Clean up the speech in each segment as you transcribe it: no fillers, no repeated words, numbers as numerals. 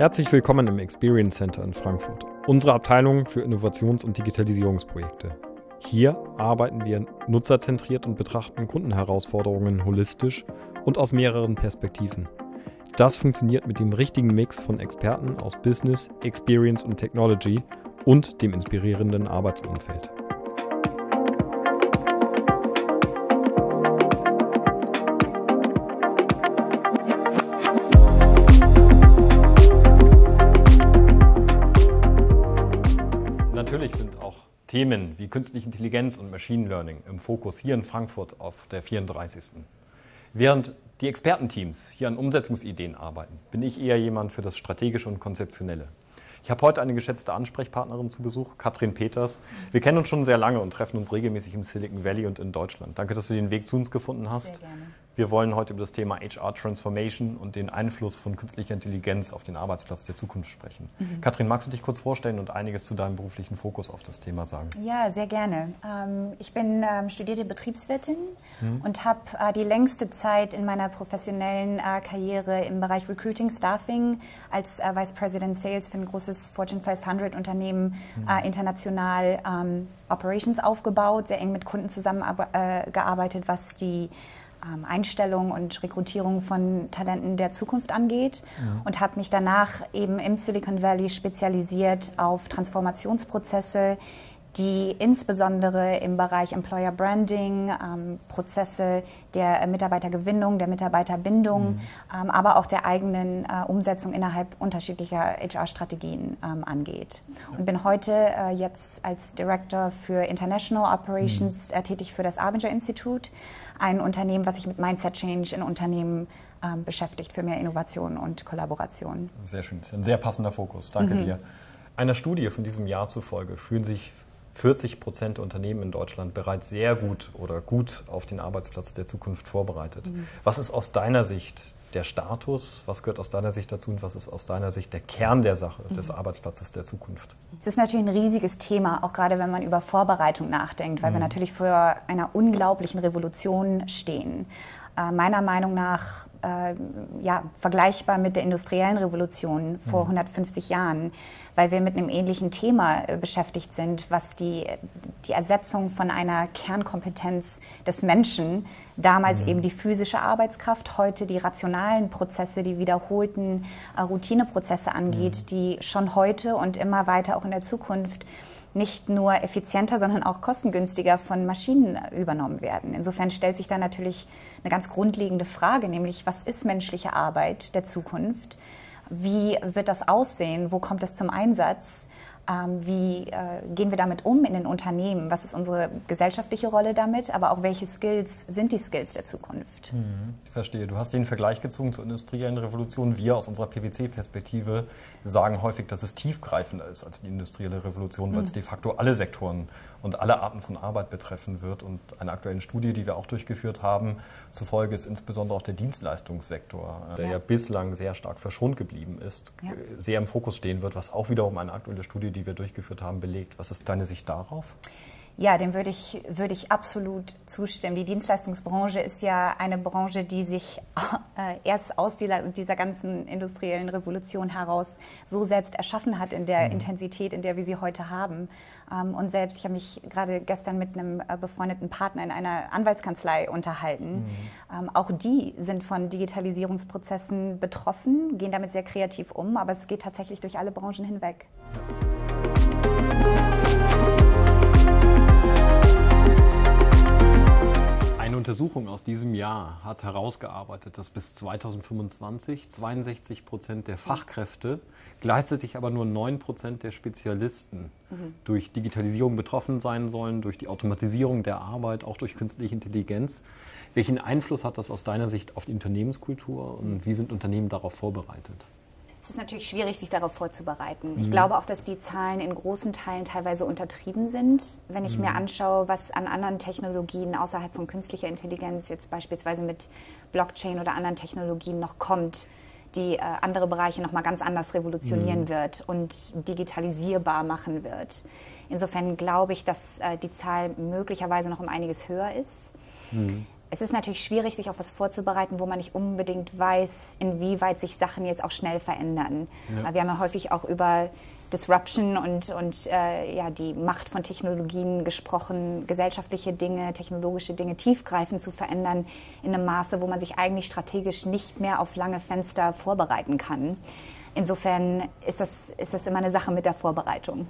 Herzlich willkommen im Experience Center in Frankfurt, unsere Abteilung für Innovations- und Digitalisierungsprojekte. Hier arbeiten wir nutzerzentriert und betrachten Kundenherausforderungen holistisch und aus mehreren Perspektiven. Das funktioniert mit dem richtigen Mix von Experten aus Business, Experience und Technology und dem inspirierenden Arbeitsumfeld. Natürlich sind auch Themen wie künstliche Intelligenz und Machine Learning im Fokus hier in Frankfurt auf der 34. Während die Expertenteams hier an Umsetzungsideen arbeiten, bin ich eher jemand für das Strategische und Konzeptionelle. Ich habe heute eine geschätzte Ansprechpartnerin zu Besuch, Katrin Peters. Wir kennen uns schon sehr lange und treffen uns regelmäßig im Silicon Valley und in Deutschland. Danke, dass du den Weg zu uns gefunden hast. Sehr gerne. Wir wollen heute über das Thema HR Transformation und den Einfluss von künstlicher Intelligenz auf den Arbeitsplatz der Zukunft sprechen. Katrin, magst du dich kurz vorstellen und einiges zu deinem beruflichen Fokus auf das Thema sagen? Ja, sehr gerne. Ich bin studierte Betriebswirtin und habe die längste Zeit in meiner professionellen Karriere im Bereich Recruiting, Staffing als Vice President Sales für ein großes Fortune 500 Unternehmen international Operations aufgebaut, sehr eng mit Kunden zusammengearbeitet, was die Einstellung und Rekrutierung von Talenten der Zukunft angeht und habe mich danach eben im Silicon Valley spezialisiert auf Transformationsprozesse, die insbesondere im Bereich Employer Branding, Prozesse der Mitarbeitergewinnung, der Mitarbeiterbindung, aber auch der eigenen Umsetzung innerhalb unterschiedlicher HR-Strategien angeht. Und bin heute jetzt als Director für International Operations tätig für das Arbinger Institute, ein Unternehmen, was sich mit Mindset Change in Unternehmen beschäftigt für mehr Innovation und Kollaboration. Sehr schön, das ist ein sehr passender Fokus. Danke dir. Einer Studie von diesem Jahr zufolge fühlen sich 40% der Unternehmen in Deutschland bereits sehr gut oder gut auf den Arbeitsplatz der Zukunft vorbereitet. Was ist aus deiner Sicht der Status? Was gehört aus deiner Sicht dazu und was ist aus deiner Sicht der Kern der Sache des Arbeitsplatzes der Zukunft? Es ist natürlich ein riesiges Thema, auch gerade wenn man über Vorbereitung nachdenkt, weil wir natürlich vor einer unglaublichen Revolution stehen. Meiner Meinung nach vergleichbar mit der industriellen Revolution vor 150 Jahren, weil wir mit einem ähnlichen Thema beschäftigt sind, was die Ersetzung von einer Kernkompetenz des Menschen, damals eben die physische Arbeitskraft, heute die rationalen Prozesse, die wiederholten Routineprozesse angeht, die schon heute und immer weiter auch in der Zukunft nicht nur effizienter, sondern auch kostengünstiger von Maschinen übernommen werden. Insofern stellt sich da natürlich eine ganz grundlegende Frage, nämlich was ist menschliche Arbeit der Zukunft? Wie wird das aussehen? Wo kommt es zum Einsatz? Wie gehen wir damit um in den Unternehmen? Was ist unsere gesellschaftliche Rolle damit? Aber auch welche Skills sind die Skills der Zukunft? Ich verstehe. Du hast den Vergleich gezogen zur industriellen Revolution. Wir aus unserer PwC-Perspektive sagen häufig, dass es tiefgreifender ist als die industrielle Revolution, weil es de facto alle Sektoren und alle Arten von Arbeit betreffen wird. Und einer aktuellen Studie, die wir auch durchgeführt haben, zufolge ist insbesondere auch der Dienstleistungssektor, der ja bislang sehr stark verschont geblieben ist, sehr im Fokus stehen wird, was auch wiederum eine aktuelle Studie, die wir durchgeführt haben, belegt. Was ist deine Sicht darauf? Ja, dem würde ich absolut zustimmen. Die Dienstleistungsbranche ist ja eine Branche, die sich erst aus dieser ganzen industriellen Revolution heraus so selbst erschaffen hat in der Intensität, in der wir sie heute haben. Und selbst, ich habe mich gerade gestern mit einem befreundeten Partner in einer Anwaltskanzlei unterhalten. Auch die sind von Digitalisierungsprozessen betroffen, gehen damit sehr kreativ um, aber es geht tatsächlich durch alle Branchen hinweg. Eine Untersuchung aus diesem Jahr hat herausgearbeitet, dass bis 2025 62% der Fachkräfte, gleichzeitig aber nur 9% der Spezialisten durch Digitalisierung betroffen sein sollen, durch die Automatisierung der Arbeit, auch durch künstliche Intelligenz. Welchen Einfluss hat das aus deiner Sicht auf die Unternehmenskultur und wie sind Unternehmen darauf vorbereitet? Es ist natürlich schwierig, sich darauf vorzubereiten. Ich glaube auch, dass die Zahlen in großen Teilen teilweise untertrieben sind. Wenn ich mir anschaue, was an anderen Technologien außerhalb von künstlicher Intelligenz, jetzt beispielsweise mit Blockchain oder anderen Technologien noch kommt, die andere Bereiche noch mal ganz anders revolutionieren wird und digitalisierbar machen wird. Insofern glaube ich, dass die Zahl möglicherweise noch um einiges höher ist. es ist natürlich schwierig, sich auf was vorzubereiten, wo man nicht unbedingt weiß, inwieweit sich Sachen jetzt auch schnell verändern. Ja. Wir haben ja häufig auch über Disruption und die Macht von Technologien gesprochen, gesellschaftliche Dinge, technologische Dinge tiefgreifend zu verändern in einem Maße, wo man sich eigentlich strategisch nicht mehr auf lange Fenster vorbereiten kann. Insofern ist das immer eine Sache mit der Vorbereitung.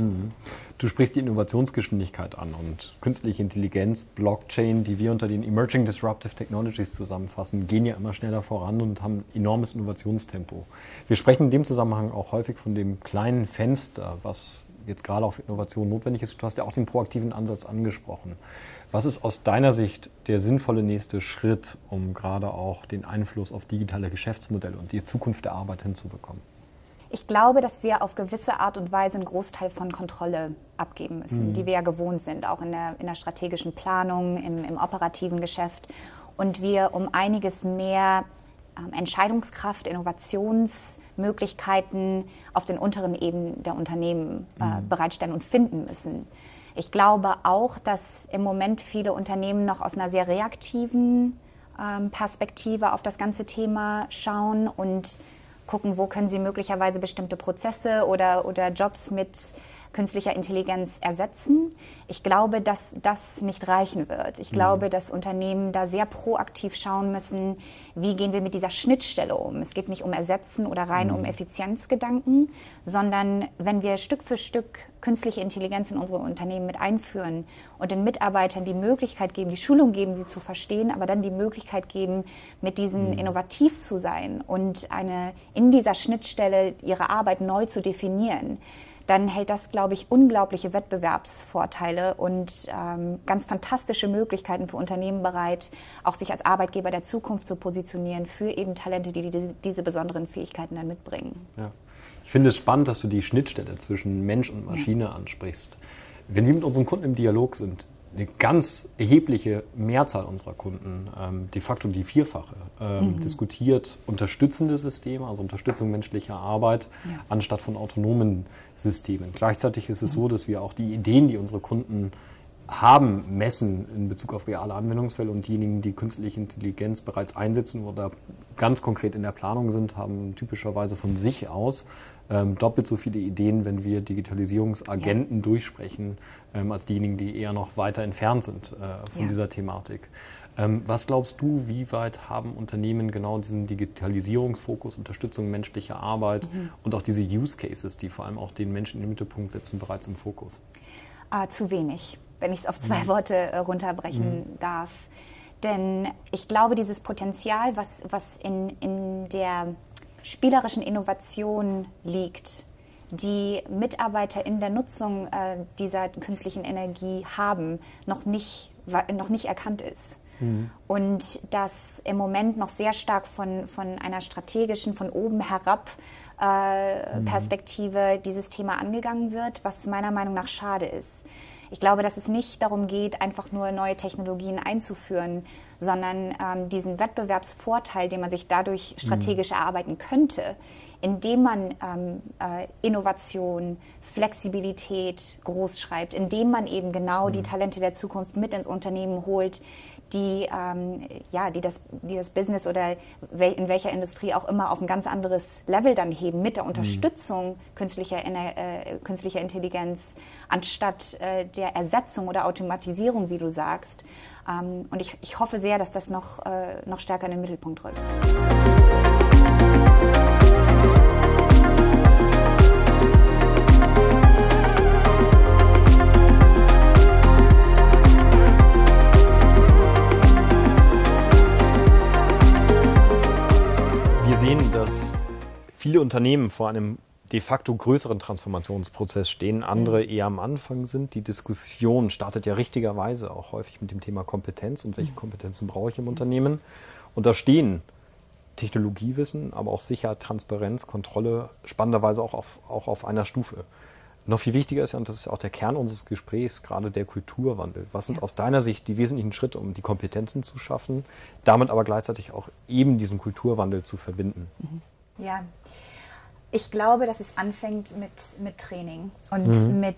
Du sprichst die Innovationsgeschwindigkeit an und künstliche Intelligenz, Blockchain, die wir unter den Emerging Disruptive Technologies zusammenfassen, gehen ja immer schneller voran und haben enormes Innovationstempo. Wir sprechen in dem Zusammenhang auch häufig von dem kleinen Fenster, was jetzt gerade auf Innovation notwendig ist. Du hast ja auch den proaktiven Ansatz angesprochen. Was ist aus deiner Sicht der sinnvolle nächste Schritt, um gerade auch den Einfluss auf digitale Geschäftsmodelle und die Zukunft der Arbeit hinzubekommen? Ich glaube, dass wir auf gewisse Art und Weise einen Großteil von Kontrolle abgeben müssen, die wir ja gewohnt sind, auch in der strategischen Planung, im operativen Geschäft. Und wir um einiges mehr Entscheidungskraft, Innovationsmöglichkeiten auf den unteren Ebenen der Unternehmen bereitstellen und finden müssen. Ich glaube auch, dass im Moment viele Unternehmen noch aus einer sehr reaktiven Perspektive auf das ganze Thema schauen und gucken, wo können sie möglicherweise bestimmte Prozesse oder Jobs mit künstlicher Intelligenz ersetzen. Ich glaube, dass das nicht reichen wird. Ich glaube, dass Unternehmen da sehr proaktiv schauen müssen, wie gehen wir mit dieser Schnittstelle um. Es geht nicht um Ersetzen oder rein um Effizienzgedanken, sondern wenn wir Stück für Stück künstliche Intelligenz in unsere Unternehmen mit einführen und den Mitarbeitern die Möglichkeit geben, die Schulung geben, sie zu verstehen, aber dann die Möglichkeit geben, mit diesen innovativ zu sein und in dieser Schnittstelle ihre Arbeit neu zu definieren, dann hält das, glaube ich, unglaubliche Wettbewerbsvorteile und ganz fantastische Möglichkeiten für Unternehmen bereit, auch sich als Arbeitgeber der Zukunft zu positionieren für eben Talente, die diese besonderen Fähigkeiten dann mitbringen. Ja. Ich finde es spannend, dass du die Schnittstelle zwischen Mensch und Maschine ansprichst. Wenn wir mit unseren Kunden im Dialog sind, eine ganz erhebliche Mehrzahl unserer Kunden, de facto die Vierfache, diskutiert unterstützende Systeme, also Unterstützung menschlicher Arbeit, anstatt von autonomen Systemen. Gleichzeitig ist es so, dass wir auch die Ideen, die unsere Kunden haben, messen in Bezug auf reale Anwendungsfälle, und diejenigen, die künstliche Intelligenz bereits einsetzen oder ganz konkret in der Planung sind, haben typischerweise von sich aus doppelt so viele Ideen, wenn wir Digitalisierungsagenten durchsprechen, als diejenigen, die eher noch weiter entfernt sind von dieser Thematik. Was glaubst du, wie weit haben Unternehmen genau diesen Digitalisierungsfokus, Unterstützung menschlicher Arbeit und auch diese Use Cases, die vor allem auch den Menschen in den Mittelpunkt setzen, bereits im Fokus? Zu wenig, wenn ich es auf zwei Worte runterbrechen darf. Denn ich glaube, dieses Potenzial, was in der spielerischen Innovation liegt, die Mitarbeiter in der Nutzung dieser künstlichen Energie haben, noch nicht erkannt ist. Und dass im Moment noch sehr stark von einer strategischen, von oben herab Perspektive dieses Thema angegangen wird, was meiner Meinung nach schade ist. Ich glaube, dass es nicht darum geht, einfach nur neue Technologien einzuführen, sondern diesen Wettbewerbsvorteil, den man sich dadurch strategisch erarbeiten könnte, indem man Innovation, Flexibilität groß schreibt, indem man eben genau die Talente der Zukunft mit ins Unternehmen holt, die das Business oder in welcher Industrie auch immer auf ein ganz anderes Level dann heben, mit der Unterstützung künstlicher Intelligenz, anstatt der Ersetzung oder Automatisierung, wie du sagst. Und ich hoffe sehr, dass das noch stärker in den Mittelpunkt rückt. Wir sehen, dass viele Unternehmen vor einem de facto größeren Transformationsprozess stehen, andere eher am Anfang sind. Die Diskussion startet ja richtigerweise auch häufig mit dem Thema Kompetenz und welche Kompetenzen brauche ich im Unternehmen. Und da stehen Technologiewissen, aber auch Sicherheit, Transparenz, Kontrolle spannenderweise auch auf einer Stufe. Noch viel wichtiger ist ja, und das ist auch der Kern unseres Gesprächs, gerade der Kulturwandel. Was sind aus deiner Sicht die wesentlichen Schritte, um die Kompetenzen zu schaffen, damit aber gleichzeitig auch eben diesen Kulturwandel zu verbinden? Ja, Ich glaube, dass es anfängt mit Training und mit,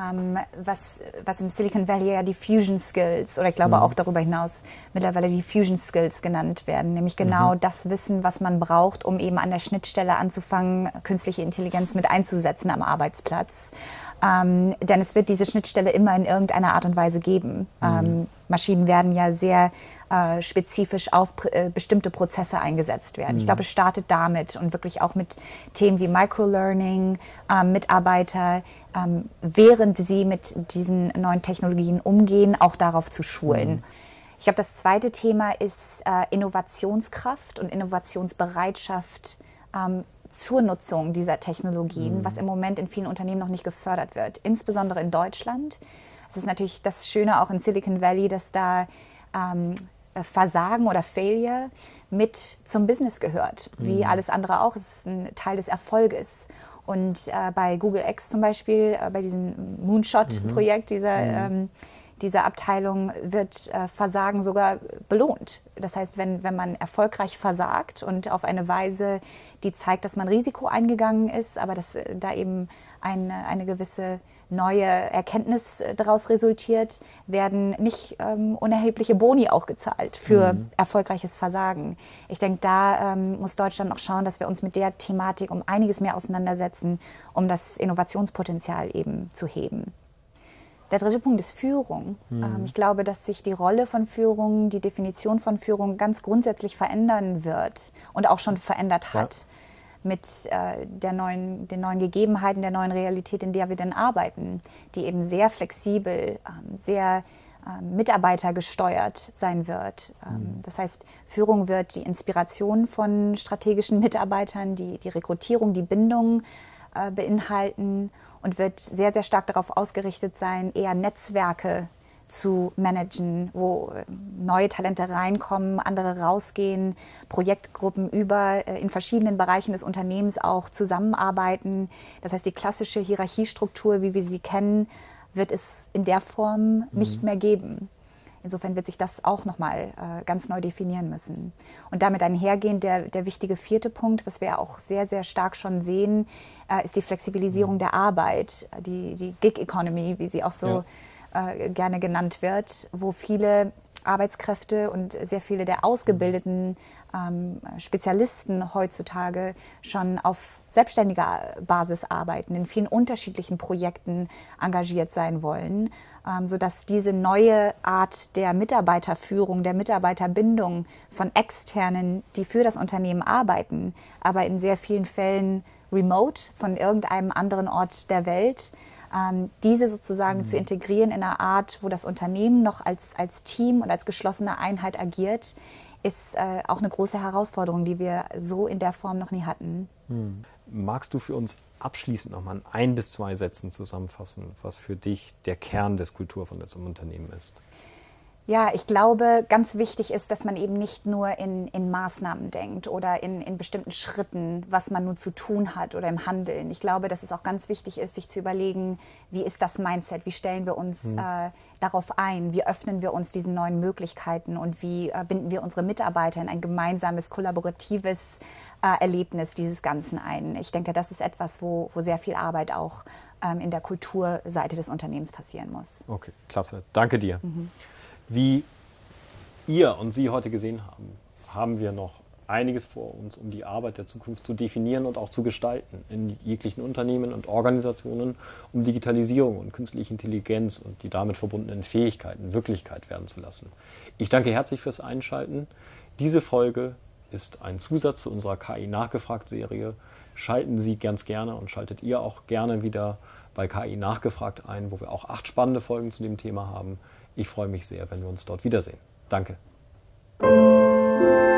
was im Silicon Valley ja die Fusion Skills oder ich glaube auch darüber hinaus mittlerweile die Fusion Skills genannt werden, nämlich genau das Wissen, was man braucht, um eben an der Schnittstelle anzufangen, künstliche Intelligenz mit einzusetzen am Arbeitsplatz. Denn es wird diese Schnittstelle immer in irgendeiner Art und Weise geben. Maschinen werden ja sehr spezifisch auf bestimmte Prozesse eingesetzt werden. Ich glaube, es startet damit und wirklich auch mit Themen wie Microlearning, Mitarbeiter, während sie mit diesen neuen Technologien umgehen, auch darauf zu schulen. Ich glaube, das zweite Thema ist Innovationskraft und Innovationsbereitschaft zur Nutzung dieser Technologien, was im Moment in vielen Unternehmen noch nicht gefördert wird, insbesondere in Deutschland. Es ist natürlich das Schöne auch in Silicon Valley, dass da Versagen oder Failure mit zum Business gehört, wie alles andere auch. Es ist ein Teil des Erfolges. Und bei Google X zum Beispiel, bei diesem Moonshot-Projekt, dieser Abteilung wird Versagen sogar belohnt. Das heißt, wenn man erfolgreich versagt und auf eine Weise, die zeigt, dass man Risiko eingegangen ist, aber dass da eben eine gewisse neue Erkenntnis daraus resultiert, werden nicht unerhebliche Boni auch gezahlt für erfolgreiches Versagen. Ich denke, da muss Deutschland noch schauen, dass wir uns mit der Thematik um einiges mehr auseinandersetzen, um das Innovationspotenzial eben zu heben. Der dritte Punkt ist Führung. Ich glaube, dass sich die Rolle von Führung, die Definition von Führung ganz grundsätzlich verändern wird und auch schon verändert hat mit den neuen Gegebenheiten, der neuen Realität, in der wir denn arbeiten, die eben sehr flexibel, sehr mitarbeitergesteuert sein wird. Das heißt, Führung wird die Inspiration von strategischen Mitarbeitern, die Rekrutierung, die Bindung beinhalten und wird sehr, sehr stark darauf ausgerichtet sein, eher Netzwerke zu managen, wo neue Talente reinkommen, andere rausgehen, Projektgruppen in verschiedenen Bereichen des Unternehmens auch zusammenarbeiten. Das heißt, die klassische Hierarchiestruktur, wie wir sie kennen, wird es in der Form nicht mehr geben. Insofern wird sich das auch nochmal ganz neu definieren müssen. Und damit einhergehend der wichtige vierte Punkt, was wir auch sehr, sehr stark schon sehen, ist die Flexibilisierung der Arbeit, die Gig Economy, wie sie auch so gerne genannt wird, wo viele Arbeitskräfte und sehr viele der ausgebildeten Spezialisten heutzutage schon auf selbstständiger Basis arbeiten, in vielen unterschiedlichen Projekten engagiert sein wollen, sodass diese neue Art der Mitarbeiterführung, der Mitarbeiterbindung von Externen, die für das Unternehmen arbeiten, aber in sehr vielen Fällen remote von irgendeinem anderen Ort der Welt, diese sozusagen zu integrieren in einer Art, wo das Unternehmen noch als Team und als geschlossene Einheit agiert, ist auch eine große Herausforderung, die wir so in der Form noch nie hatten. Magst du für uns abschließend nochmal in 1 bis 2 Sätzen zusammenfassen, was für dich der Kern des Kulturwandels im Unternehmen ist? Ja, ich glaube, ganz wichtig ist, dass man eben nicht nur in Maßnahmen denkt oder in bestimmten Schritten, was man nun zu tun hat oder im Handeln. Ich glaube, dass es auch ganz wichtig ist, sich zu überlegen, wie ist das Mindset, wie stellen wir uns darauf ein, wie öffnen wir uns diesen neuen Möglichkeiten und wie binden wir unsere Mitarbeiter in ein gemeinsames, kollaboratives Erlebnis dieses Ganzen ein. Ich denke, das ist etwas, wo sehr viel Arbeit auch in der Kulturseite des Unternehmens passieren muss. Okay, klasse. Danke dir. Wie ihr und Sie heute gesehen haben, haben wir noch einiges vor uns, um die Arbeit der Zukunft zu definieren und auch zu gestalten in jeglichen Unternehmen und Organisationen, um Digitalisierung und künstliche Intelligenz und die damit verbundenen Fähigkeiten Wirklichkeit werden zu lassen. Ich danke herzlich fürs Einschalten. Diese Folge ist ein Zusatz zu unserer KI-Nachgefragt-Serie. Schalten Sie ganz gerne und schaltet ihr auch gerne wieder bei KI Nachgefragt ein, wo wir auch 8 spannende Folgen zu dem Thema haben. Ich freue mich sehr, wenn wir uns dort wiedersehen. Danke.